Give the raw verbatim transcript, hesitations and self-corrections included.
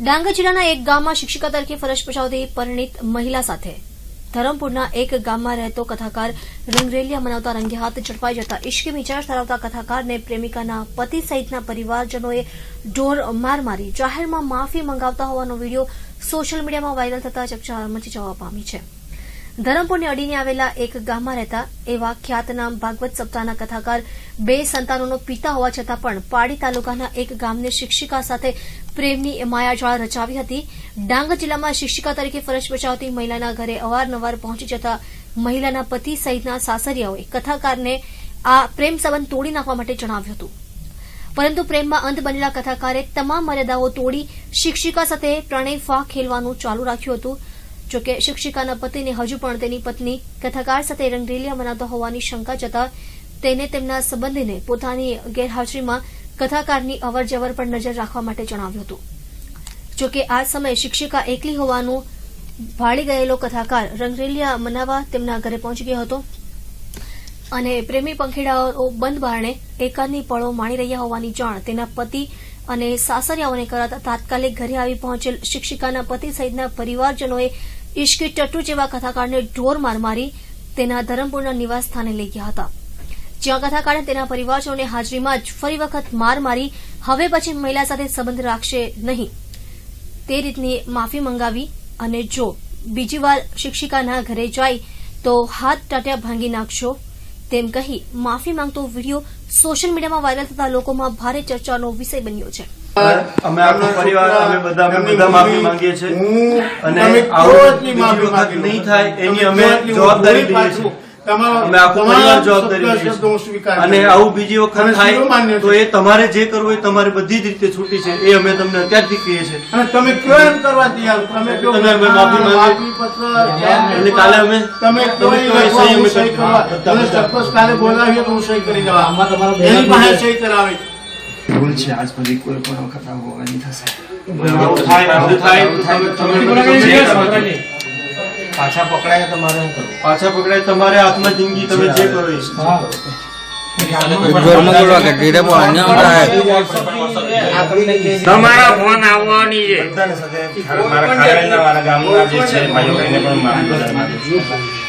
ડાંગ જિલ્લાના એક ગામમાં શિક્ષિકા તરીકે ફરજ બજાવતી પરિણીત મહિલા સાથે ધરમપુરના એક ગામમાં રહેતો કથાકાર રંગરેલિયા મનાવતા રંગે હાથ ઝડપાઈ જતા ઇશ્કી મિજાજ ધરાવતા કથાકારને પ્રેમિકાના પતિ સહિતના પરિવારજનોએ ઢોર માર મારી જાહેરમાં માફી મંગાવતા હોવાનો વીડિયો સોશિયલ મીડિયામાં વાયરલ થતા ચર્ચા મચી જવા પામી છે। ધરમપુરને અડીને આવેલા એક ગામમાં રહેતા એવા ખ્યાતનામ ભાગવત સપ્તાહના કથાકાર બે સંતાનોનો પિતા હોવા છતાં પણ પાડી તાલુકાના એક ગામને શિક્ષિકા સાથે પ્રેમની માયાજાળ રચાવી હતી। ડાંગ જિલ્લામાં શિક્ષિકા તરીકે ફરજ બજાવતી મહિલાના ઘરે અવારનવાર પહોંચી જતા મહિલાના પતિ સહિતના સાસરિયાઓએ કથાકારને આ પ્રેમ સંબંધ તોડી નાખવા માટે જણાવ્યું હતું, પરંતુ પ્રેમમાં અંધ બનેલા કથાકારે તમામ મર્યાદાઓ તોડી શિક્ષિકા સાથે પ્રણય ફા ખેલવાનું ચાલુ રાખ્યું હતું। જોકે શિક્ષિકાના પતિને હજુ પણ તેની પત્ની કથાકાર સાથે રંગરેલિયા મનાવતા હોવાની શંકા જતા તેને તેમના સંબંધીને પોતાની ગેરહાજરીમાં કથાકારની અવરજવર પર નજર રાખવા માટે જણાવ્યું હતું। જોકે આ સમયે શિક્ષિકા એકલી હોવાનું ભાળી ગયેલો કથાકાર રંગરેલિયા મનાવવા તેમના ઘરે પહોંચી ગયો હતો અને પ્રેમી પંખીડાઓ બંધ બારણે એકાદની પળો માણી રહ્યા હોવાની જાણ તેના પતિ અને સાસરિયાઓને કરાતા તાત્કાલિક ઘરે આવી પહોંચેલ શિક્ષિકાના પતિ સહિતના પરિવારજનોએ ઇશ્કી ટટ્ટુ જેવા કથાકારને ઢોર માર મારી તેના ધરમપુરના નિવાસ સ્થાને લઈ ગયા હતા, જ્યાં કથાકારે તેના પરિવારજનોને હાજરીમાં જ ફરી વખત માર મારી હવે પછી મહિલા સાથે સંબંધ રાખશે નહીં તે રીતની માફી મંગાવી અને જો બીજી વાર શિક્ષિકાના ઘરે જાય તો હાથ ટાટિયા ભાંગી નાખશો તેમ કહી માફી માંગતો વીડિયો સોશિયલ મીડિયામાં વાયરલ થતા લોકોમાં ભારે ચર્ચાનો વિષય બન્યો છે। અમે આખો પરિવાર અમે બધા અમે બધા માફી માંગીએ છીએ અને આવું બીજી વખત નહીં થાય એની અમે જવાબદારી લઈએ છીએ। અમે આખો પરિવાર જવાબદારી લઈએ છીએ અને આવું બીજી વખત થાય તો એ તમારે જે કરવું એ તમારે બધી જ રીતે છૂટી છે એ અમે તમને અત્યારથી કહીએ છીએ અને તમે કયો એમ કરવા તૈયાર તમે કયો તમે માફી માંગી પત્ર અને કાલે અમે તમે કોઈ સહી અમે સહી કરવા તમે ચોક્કસ કાલે બોલાવીએ તો હું સહી કરી દેવા આમાં તમારો એની પાસે સહી કરાવી ભૂલ છે આજ પછી કોઈ પણ વખત આવું નહીં થશે પાછા પકડાય તમારે પાછા પકડાય તમારે હાથમાં જિંદગી તમે જે કરો તમારા ફોન આવવાની છે।